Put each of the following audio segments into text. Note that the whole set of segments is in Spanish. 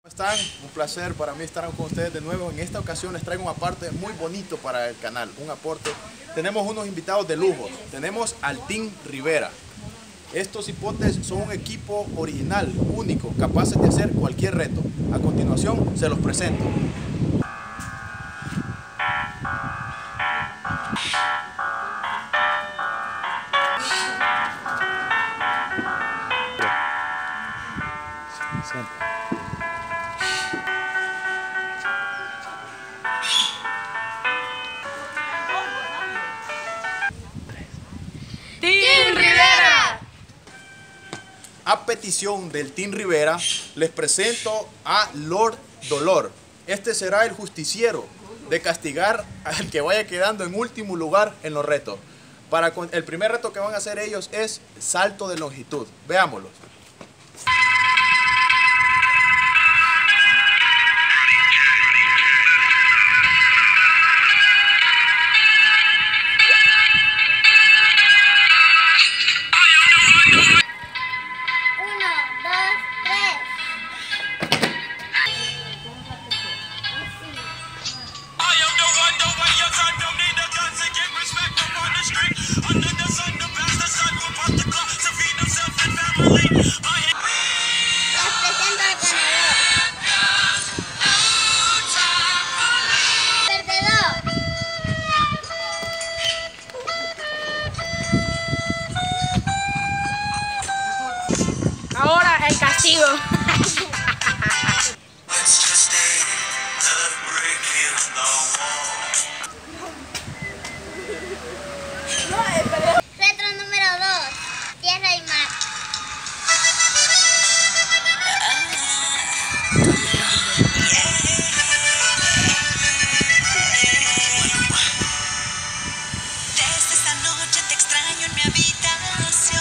¿Cómo están? Un placer para mí estar con ustedes de nuevo. En esta ocasión les traigo un aparte muy bonito para el canal, un aporte. Tenemos unos invitados de lujo. Tenemos al Team Rivera. Estos hipotes son un equipo original, único, capaces de hacer cualquier reto. A continuación se los presento. ¡Team Rivera! A petición del Team Rivera, les presento a Lord Dolor. Este será el justiciero de castigar al que vaya quedando en último lugar en los retos. El primer reto que van a hacer ellos es salto de longitud. Veámoslo. Ahora el castigo. Reto número 2. Tierra y mar. Desde esta noche te extraño en mi habitación.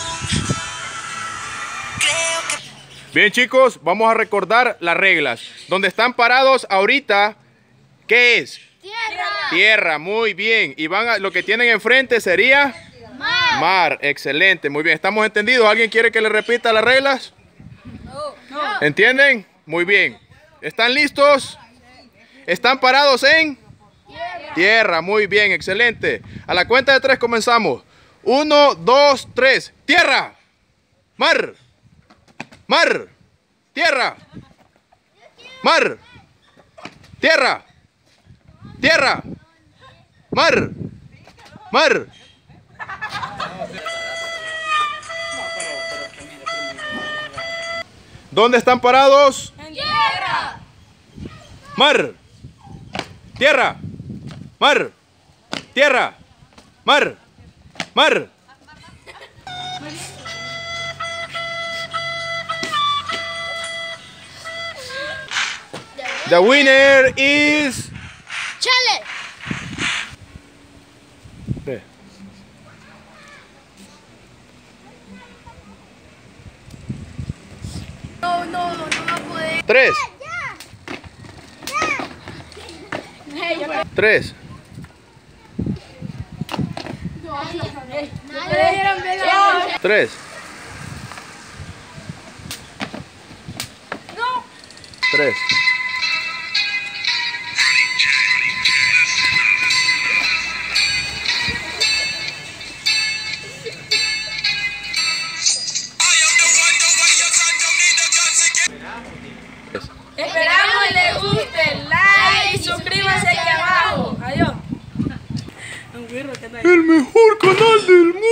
Creo que... Bien, chicos, vamos a recordar las reglas. Donde están parados ahorita, ¿qué es? Tierra. Tierra, muy bien. Y lo que tienen enfrente sería Mar. mar. Excelente, muy bien. ¿Estamos entendidos? ¿Alguien quiere que le repita las reglas? No. ¿Entienden? Muy bien. ¿Están listos? ¿Están parados en? Tierra, muy bien, excelente. A la cuenta de 3 comenzamos. 1, 2, 3. Tierra. Mar. Mar. Tierra. Mar. Tierra. Tierra. Mar. Mar. ¿Dónde están parados? Tierra. Mar. Tierra. Mar. Tierra. Mar. Mar. The winner is... Chale. No va a poder. 3. 3. Nadie. 3. 3. Esperamos que les guste. Like y suscríbanse aquí abajo. Adiós. El mejor canal del mundo.